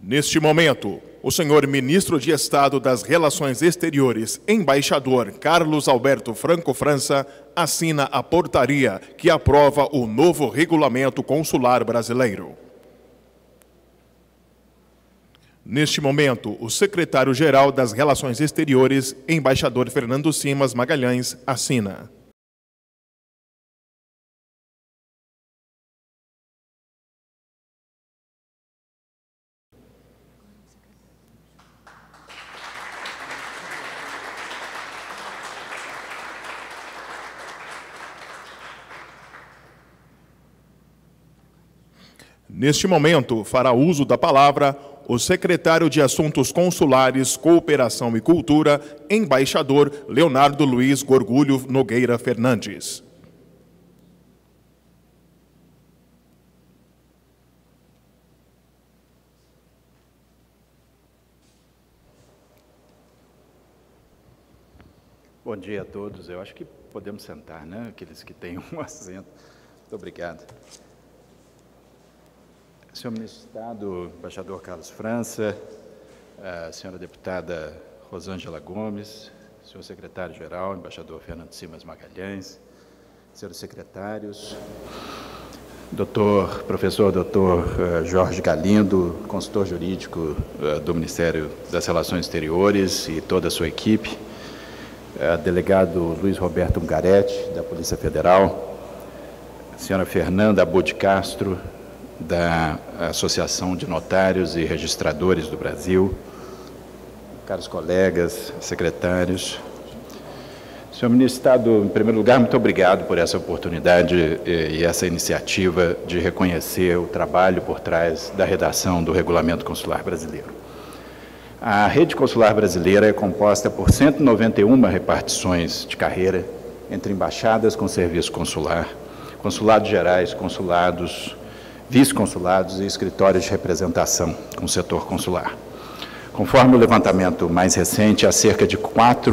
Neste momento, o senhor Ministro de Estado das Relações Exteriores, embaixador Carlos Alberto Franco França, assina a portaria que aprova o novo regulamento consular brasileiro. Neste momento, o secretário-geral das Relações Exteriores, embaixador Fernando Simas Magalhães, assina. Neste momento, fará uso da palavra o secretário de Assuntos Consulares, Cooperação e Cultura, embaixador Leonardo Luiz Gorgulho Nogueira Fernandes. Bom dia a todos. Eu acho que podemos sentar, né? Aqueles que têm um assento. Muito obrigado. Senhor Ministro de Estado, embaixador Carlos França, a senhora deputada Rosângela Gomes, senhor secretário-geral, embaixador Fernando Simas Magalhães, senhores secretários, professor doutor Jorge Galindo, consultor jurídico do Ministério das Relações Exteriores e toda a sua equipe, delegado Luiz Roberto Ungaretti, da Polícia Federal, a senhora Fernanda Abud Castro, da Associação de Notários e Registradores do Brasil, caros colegas, secretários. Senhor Ministro de Estado, em primeiro lugar, muito obrigado por essa oportunidade e essa iniciativa de reconhecer o trabalho por trás da redação do Regulamento Consular Brasileiro. A rede consular brasileira é composta por 191 repartições de carreira entre embaixadas com serviço consular, consulados gerais, consulados, vice-consulados e escritórios de representação com o setor consular. Conforme o levantamento mais recente, há cerca de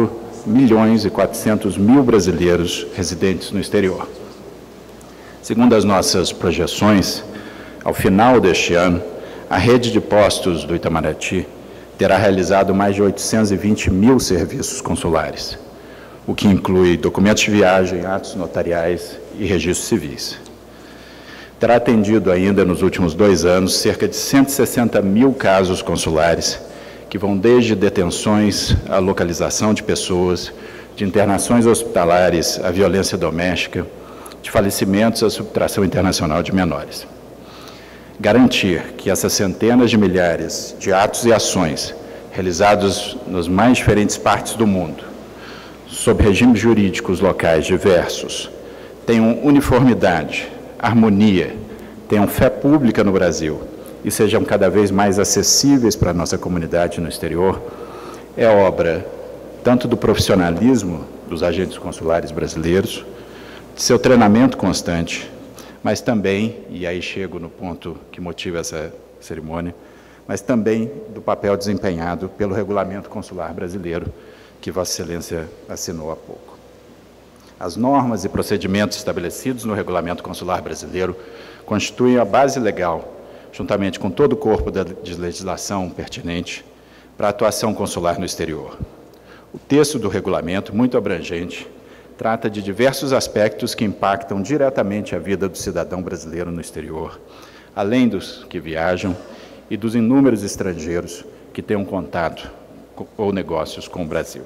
4.400.000 brasileiros residentes no exterior. Segundo as nossas projeções, ao final deste ano, a rede de postos do Itamaraty terá realizado mais de 820.000 serviços consulares, o que inclui documentos de viagem, atos notariais e registros civis. Terá atendido ainda nos últimos 2 anos cerca de 160.000 casos consulares, que vão desde detenções à localização de pessoas, de internações hospitalares à violência doméstica, de falecimentos à subtração internacional de menores. Garantir que essas centenas de milhares de atos e ações realizados nas mais diferentes partes do mundo, sob regimes jurídicos locais diversos, tenham uniformidade, harmonia, tenham fé pública no Brasil e sejam cada vez mais acessíveis para a nossa comunidade no exterior, é obra tanto do profissionalismo dos agentes consulares brasileiros, de seu treinamento constante, mas também, e aí chego no ponto que motiva essa cerimônia, mas também do papel desempenhado pelo Regulamento Consular Brasileiro, que Vossa Excelência assinou há pouco. As normas e procedimentos estabelecidos no Regulamento Consular Brasileiro constituem a base legal, juntamente com todo o corpo de legislação pertinente, para a atuação consular no exterior. O texto do regulamento, muito abrangente, trata de diversos aspectos que impactam diretamente a vida do cidadão brasileiro no exterior, além dos que viajam e dos inúmeros estrangeiros que têm um contato ou negócios com o Brasil.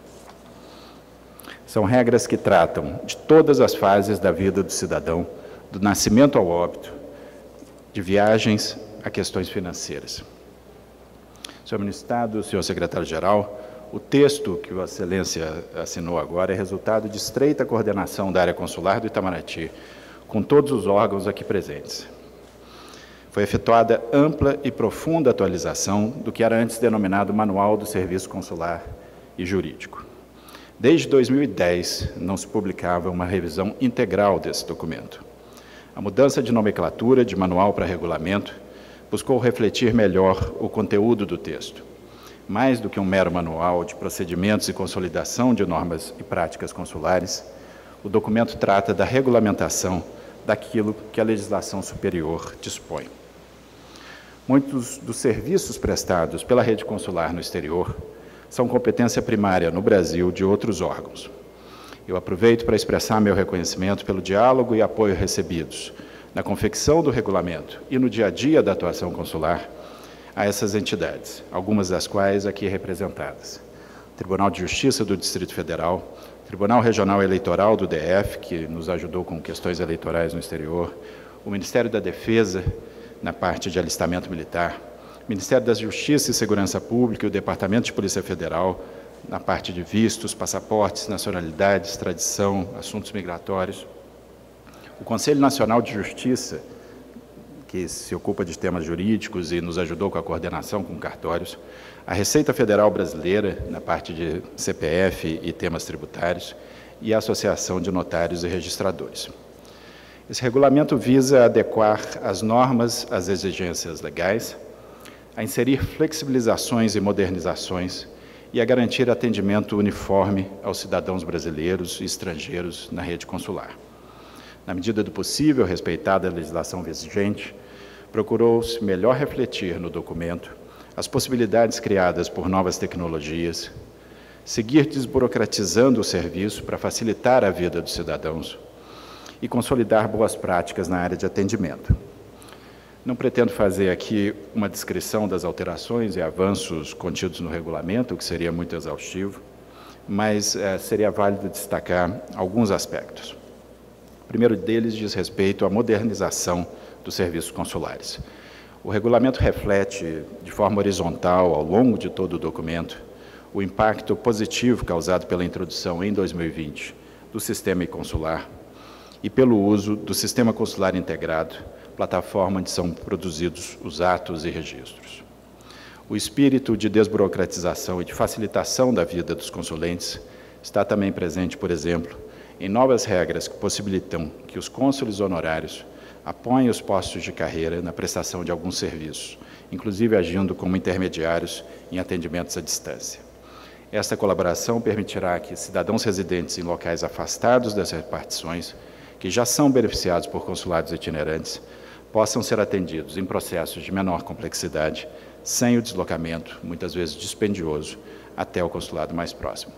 São regras que tratam de todas as fases da vida do cidadão, do nascimento ao óbito, de viagens a questões financeiras. Senhor Ministro de Estado, senhor secretário-geral, o texto que Vossa Excelência assinou agora é resultado de estreita coordenação da área consular do Itamaraty, com todos os órgãos aqui presentes. Foi efetuada ampla e profunda atualização do que era antes denominado Manual do Serviço Consular e Jurídico. Desde 2010, não se publicava uma revisão integral desse documento. A mudança de nomenclatura de manual para regulamento buscou refletir melhor o conteúdo do texto. Mais do que um mero manual de procedimentos e consolidação de normas e práticas consulares, o documento trata da regulamentação daquilo que a legislação superior dispõe. Muitos dos serviços prestados pela rede consular no exterior são competência primária no Brasil de outros órgãos. Eu aproveito para expressar meu reconhecimento pelo diálogo e apoio recebidos na confecção do regulamento e no dia a dia da atuação consular a essas entidades, algumas das quais aqui representadas. Tribunal de Justiça do Distrito Federal, Tribunal Regional Eleitoral do DF, que nos ajudou com questões eleitorais no exterior, o Ministério da Defesa, na parte de alistamento militar, Ministério da Justiça e Segurança Pública e o Departamento de Polícia Federal, na parte de vistos, passaportes, nacionalidades, extradição, assuntos migratórios. O Conselho Nacional de Justiça, que se ocupa de temas jurídicos e nos ajudou com a coordenação com cartórios, a Receita Federal Brasileira, na parte de CPF e temas tributários, e a Associação de Notários e Registradores. Esse regulamento visa adequar as normas às exigências legais, a inserir flexibilizações e modernizações e a garantir atendimento uniforme aos cidadãos brasileiros e estrangeiros na rede consular. Na medida do possível, respeitada a legislação vigente, procurou-se melhor refletir no documento as possibilidades criadas por novas tecnologias, seguir desburocratizando o serviço para facilitar a vida dos cidadãos e consolidar boas práticas na área de atendimento. Não pretendo fazer aqui uma descrição das alterações e avanços contidos no regulamento, o que seria muito exaustivo, mas seria válido destacar alguns aspectos. O primeiro deles diz respeito à modernização dos serviços consulares. O regulamento reflete, de forma horizontal, ao longo de todo o documento, o impacto positivo causado pela introdução em 2020 do sistema e-consular e pelo uso do Sistema Consular Integrado, plataforma onde são produzidos os atos e registros. O espírito de desburocratização e de facilitação da vida dos consulentes está também presente, por exemplo, em novas regras que possibilitam que os cônsules honorários apoiem os postos de carreira na prestação de alguns serviços, inclusive agindo como intermediários em atendimentos à distância. Esta colaboração permitirá que cidadãos residentes em locais afastados das repartições, que já são beneficiados por consulados itinerantes, possam ser atendidos em processos de menor complexidade, sem o deslocamento, muitas vezes dispendioso, até o consulado mais próximo.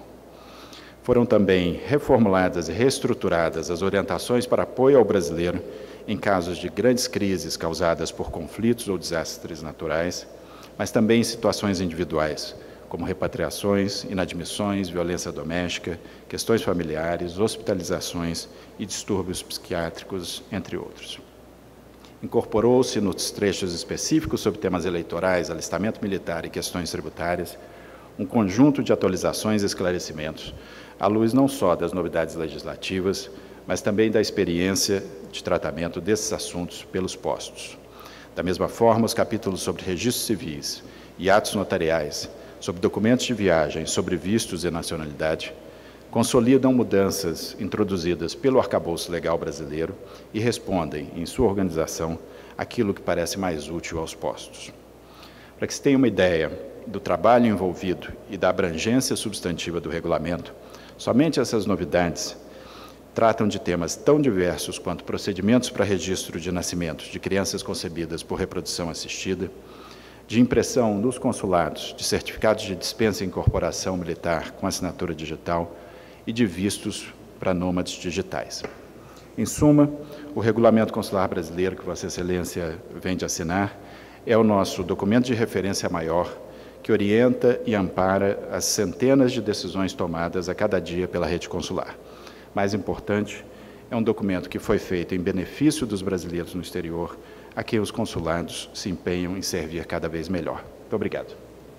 Foram também reformuladas e reestruturadas as orientações para apoio ao brasileiro em casos de grandes crises causadas por conflitos ou desastres naturais, mas também em situações individuais, como repatriações, inadmissões, violência doméstica, questões familiares, hospitalizações e distúrbios psiquiátricos, entre outros. Incorporou-se nos trechos específicos sobre temas eleitorais, alistamento militar e questões tributárias, um conjunto de atualizações e esclarecimentos, à luz não só das novidades legislativas, mas também da experiência de tratamento desses assuntos pelos postos. Da mesma forma, os capítulos sobre registros civis e atos notariais, sobre documentos de viagem, sobre vistos e nacionalidade, consolidam mudanças introduzidas pelo arcabouço legal brasileiro e respondem, em sua organização, àquilo que parece mais útil aos postos. Para que se tenha uma ideia do trabalho envolvido e da abrangência substantiva do regulamento, somente essas novidades tratam de temas tão diversos quanto procedimentos para registro de nascimentos de crianças concebidas por reprodução assistida, de impressão nos consulados de certificados de dispensa e incorporação militar com assinatura digital e de vistos para nômades digitais. Em suma, o Regulamento Consular Brasileiro, que Vossa Excelência vem de assinar, é o nosso documento de referência maior que orienta e ampara as centenas de decisões tomadas a cada dia pela rede consular. Mais importante, é um documento que foi feito em benefício dos brasileiros no exterior, a quem os consulados se empenham em servir cada vez melhor. Muito obrigado.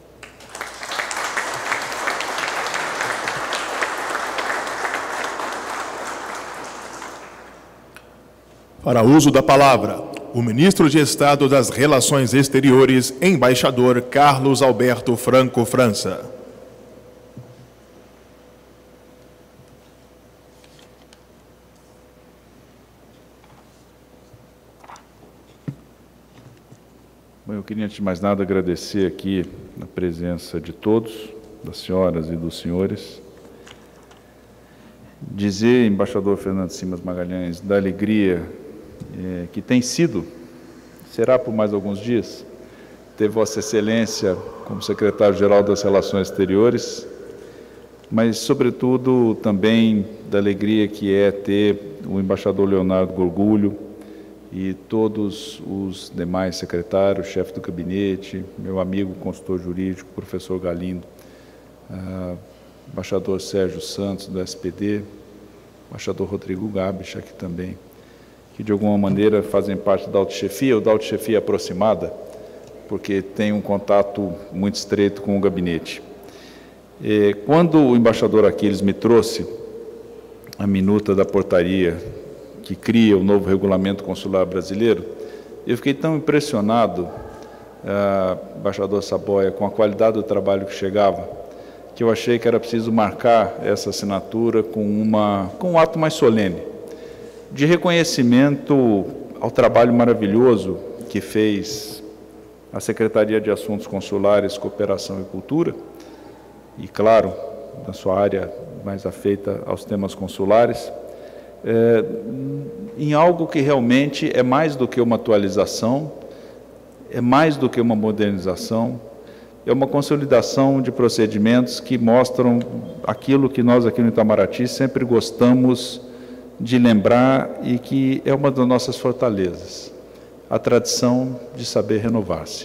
Para uso da palavra, o ministro de Estado das Relações Exteriores, embaixador Carlos Alberto Franco França. Bom, eu queria, antes de mais nada, agradecer aqui a presença de todos, das senhoras e dos senhores. Dizer, embaixador Fernando Simas Magalhães, da alegria que tem sido, será por mais alguns dias, ter Vossa Excelência como secretário-geral das Relações Exteriores, mas, sobretudo, também da alegria que é ter o embaixador Leonardo Gorgulho e todos os demais secretários, chefe do gabinete, meu amigo consultor jurídico, professor Galindo, embaixador Sérgio Santos, do SPD, embaixador Rodrigo Gabich, aqui também, que de alguma maneira fazem parte da autochefia, ou da autochefia aproximada, porque tem um contato muito estreito com o gabinete. Quando o embaixador Aquiles me trouxe a minuta da portaria que cria o novo regulamento consular brasileiro, eu fiquei tão impressionado, embaixador Saboia, com a qualidade do trabalho que chegava, que eu achei que era preciso marcar essa assinatura com um ato mais solene, de reconhecimento ao trabalho maravilhoso que fez a Secretaria de Assuntos Consulares, Cooperação e Cultura, e, claro, na sua área mais afeita aos temas consulares, em algo que realmente é mais do que uma atualização, é mais do que uma modernização, é uma consolidação de procedimentos que mostram aquilo que nós aqui no Itamaraty sempre gostamos de lembrar e que é uma das nossas fortalezas, a tradição de saber renovar-se.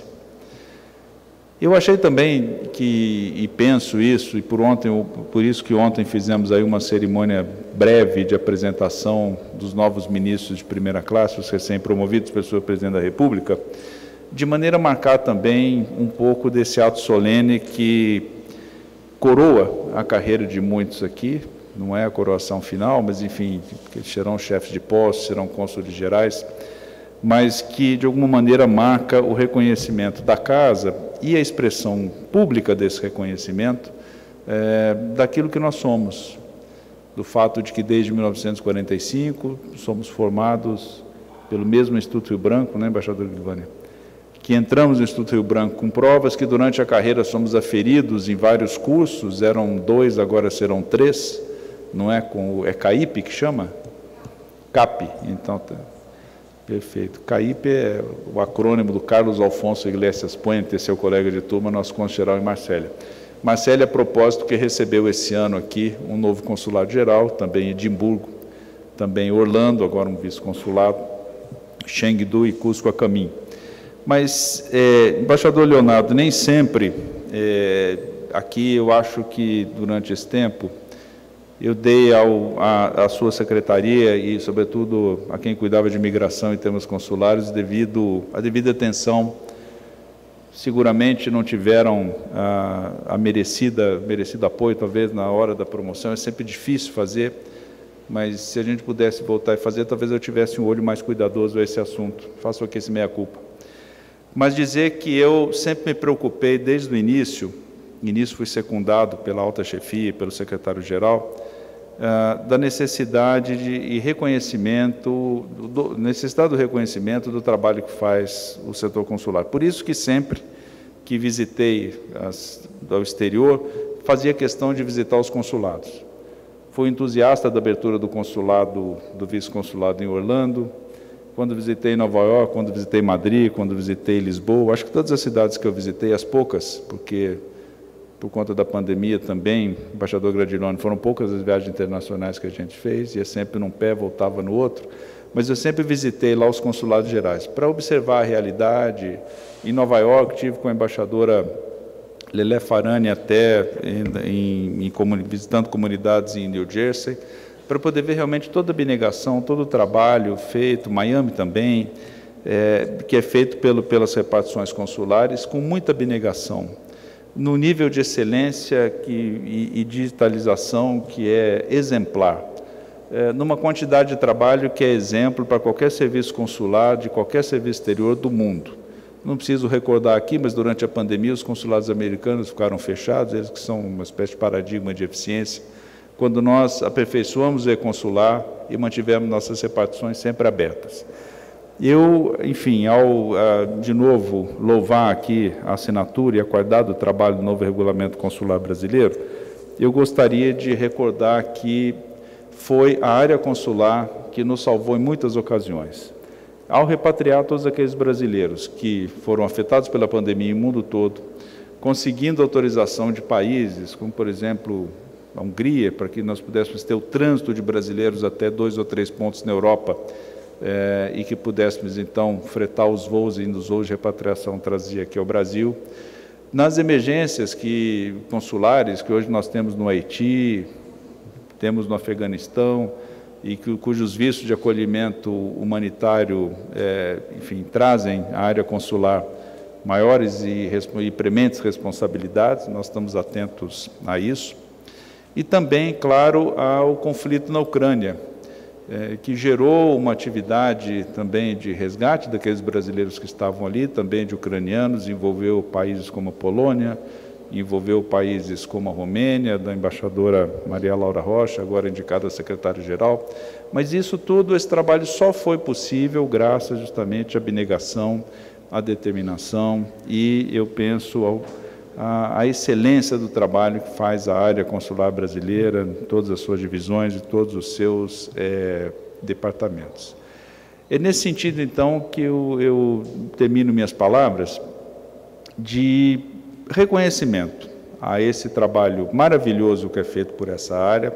Eu achei também e penso isso, e por isso que ontem fizemos aí uma cerimônia breve de apresentação dos novos ministros de primeira classe, os recém-promovidos pelo senhor Presidente da República, de maneira a marcar também um pouco desse ato solene que coroa a carreira de muitos aqui, não é a coroação final, mas, enfim, eles serão chefes de posto, serão cônsules gerais, mas que, de alguma maneira, marca o reconhecimento da Casa e a expressão pública desse reconhecimento daquilo que nós somos, do fato de que, desde 1945, somos formados pelo mesmo Instituto Rio Branco, né, embaixador Guilherme? Que entramos no Instituto Rio Branco com provas que, durante a carreira, somos aferidos em vários cursos, eram 2, agora serão 3, não é? É CAIP que chama? CAP, então... Perfeito. CAIP é o acrônimo do Carlos Alfonso Iglesias Puente, seu colega de turma, nosso cônsul-geral em Marsella. Marsella, a propósito, que recebeu esse ano aqui um novo consulado-geral, também em Edimburgo, também Orlando, agora um vice-consulado, Chengdu e Cusco a caminho. Mas, embaixador Leonardo, nem sempre, aqui eu acho que durante esse tempo, eu dei à sua secretaria e, sobretudo, a quem cuidava de imigração e temas consulares, a devida atenção. Seguramente não tiveram a merecido apoio, talvez, na hora da promoção. É sempre difícil fazer, mas se a gente pudesse voltar e fazer, talvez eu tivesse um olho mais cuidadoso a esse assunto. Faço aqui esse meia-culpa. Mas dizer que eu sempre me preocupei, desde o início fui secundado pela alta chefia e pelo secretário-geral, da necessidade e reconhecimento, necessidade do reconhecimento do trabalho que faz o setor consular. Por isso que sempre que visitei ao exterior, fazia questão de visitar os consulados. Fui entusiasta da abertura do consulado, do vice-consulado em Orlando, quando visitei Nova York, quando visitei Madrid, quando visitei Lisboa. Acho que todas as cidades que eu visitei, as poucas, porque por conta da pandemia também, embaixador Gradiloni, foram poucas as viagens internacionais que a gente fez, ia sempre num pé, voltava no outro, mas eu sempre visitei lá os consulados gerais, para observar a realidade. Em Nova York, tive com a embaixadora Lelé Farani até visitando comunidades em New Jersey, para poder ver realmente toda a abnegação, todo o trabalho feito, Miami também, que é feito pelas repartições consulares, com muita abnegação, no nível de excelência e digitalização que é exemplar, numa quantidade de trabalho que é exemplo para qualquer serviço consular, de qualquer serviço exterior do mundo. Não preciso recordar aqui, mas durante a pandemia os consulados americanos ficaram fechados, eles que são uma espécie de paradigma de eficiência, quando nós aperfeiçoamos o e-consular e mantivemos nossas repartições sempre abertas. Eu, enfim, de novo, louvar aqui a assinatura e aguardar o trabalho do novo regulamento consular brasileiro, eu gostaria de recordar que foi a área consular que nos salvou em muitas ocasiões. ao repatriar todos aqueles brasileiros que foram afetados pela pandemia em mundo todo, conseguindo autorização de países, como, por exemplo, a Hungria, para que nós pudéssemos ter o trânsito de brasileiros até 2 ou 3 pontos na Europa, e que pudéssemos, então, fretar os voos e os voos de repatriação trazia aqui ao Brasil. Nas emergências consulares que hoje nós temos no Haiti, temos no Afeganistão, e cujos vistos de acolhimento humanitário, enfim, trazem à área consular maiores e prementes responsabilidades, nós estamos atentos a isso. E também, claro, ao conflito na Ucrânia, que gerou uma atividade também de resgate daqueles brasileiros que estavam ali, também de ucranianos, envolveu países como a Polônia, envolveu países como a Romênia, da embaixadora Maria Laura Rocha, agora indicada a secretária-geral. Mas isso tudo, esse trabalho só foi possível graças justamente à abnegação, à determinação e, eu penso, à excelência do trabalho que faz a área consular brasileira, em todas as suas divisões e todos os seus departamentos. É nesse sentido, então, que eu termino minhas palavras de reconhecimento a esse trabalho maravilhoso que é feito por essa área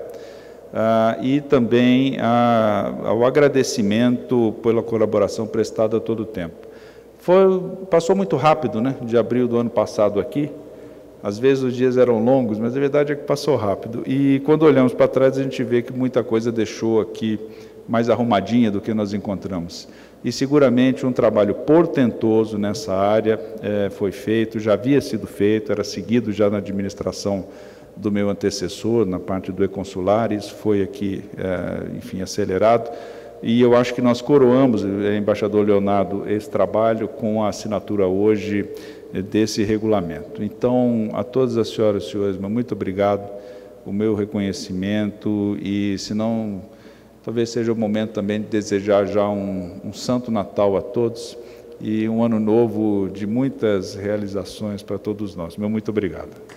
e também ao agradecimento pela colaboração prestada a todo o tempo. Passou muito rápido, né, de abril do ano passado aqui, às vezes os dias eram longos, mas a verdade é que passou rápido. E quando olhamos para trás, a gente vê que muita coisa deixou aqui mais arrumadinha do que nós encontramos. E seguramente um trabalho portentoso nessa área foi feito, já havia sido feito, era seguido já na administração do meu antecessor, na parte do e-consular, isso foi aqui, enfim, acelerado. E eu acho que nós coroamos, embaixador Leonardo, esse trabalho com a assinatura hoje desse regulamento. Então, a todas as senhoras e senhores, muito obrigado, o meu reconhecimento e, se não, talvez seja o momento também de desejar já um Santo Natal a todos e um ano novo de muitas realizações para todos nós. Muito obrigado.